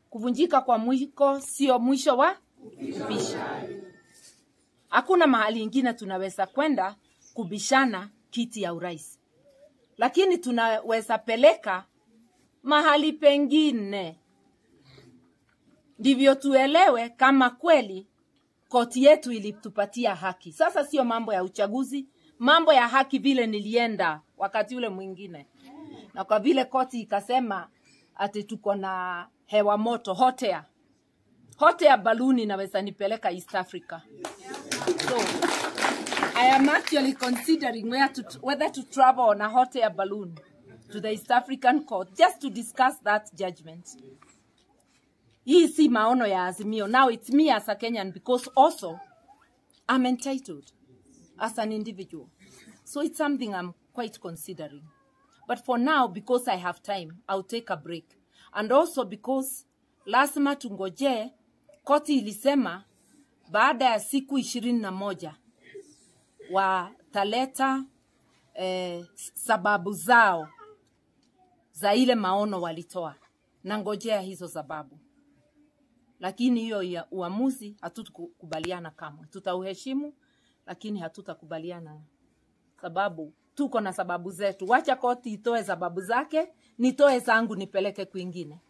Kuvunjika kwa mwiko sio mwisho wa kubisha. Hakuna mahali ingine tunaweza kwenda kubishana kiti ya urais. Lakini tunaweza peleka mahali pengine. Ndivyo tuelewe kama kweli koti yetu ilitupatia haki. Sasa sio mambo ya uchaguzi, mambo ya haki vile nilienda wakati ule mwingine. Na kwa vile koti ikasema ati tuko na hewa moto, hot air. Hot air balloon inaweza nipeleka East Africa. So, I am actually considering whether to travel on a hot air balloon to the East African court just to discuss that judgment. Hii si maono ya Azimio. Now it's me as a Kenyan because also I'm entitled as an individual. So it's something I'm quite considering. But for now, because I have time, I'll take a break. And also because lazima tungoje, koti ilisema baada ya siku 21 wataleta sababu zao za ile maono walitoa. Na ngojea hizo sababu. Lakini hiyo ya uamuzi hatutakubaliana kamwe. Tutauheshimu lakini hatutakubaliana sababu tuko na sababu zetu. Wacha koti itoe sababu zake, nitoe zangu nipeleke kwingine.